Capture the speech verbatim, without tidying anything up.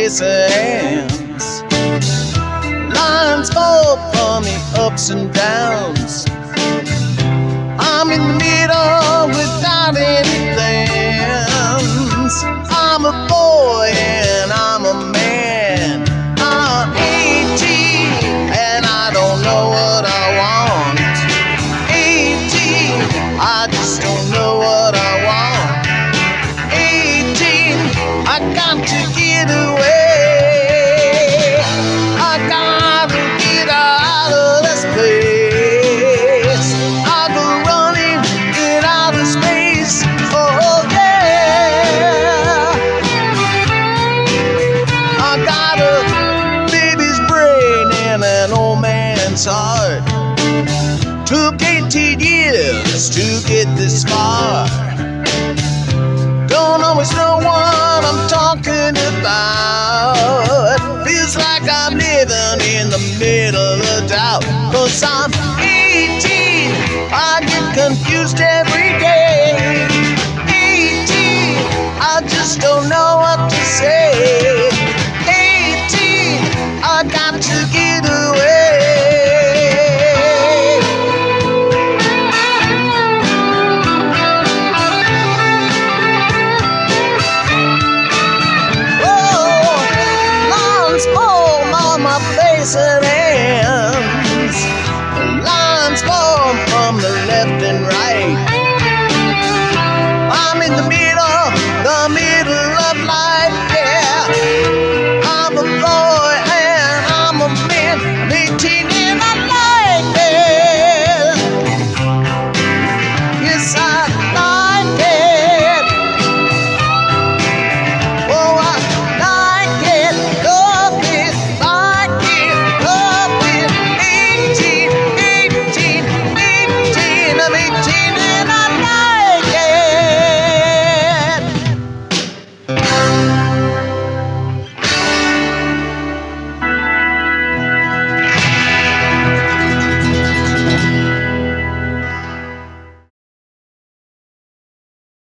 face and hands. Lines fall from the ups and downs. I'm in the middle without any plans. I'm a boy and I'm a man. I'm eighteen and I don't know what I want. eighteen, I just don't know what I want. eighteen, I got to get away. I gotta get out of this place. I go running in outer space. Oh yeah. I got a baby's brain and an old man's heart. Took eighteen years to get this far. Don't always know what I'm talking about. Feels like I'm living in the middle of doubt. Cause I'm eighteen, I get confused every day. eighteen, I just don't know what to say. eighteen, I got to get away. Face and hands. Lines form from the left and right. I'm in the middle.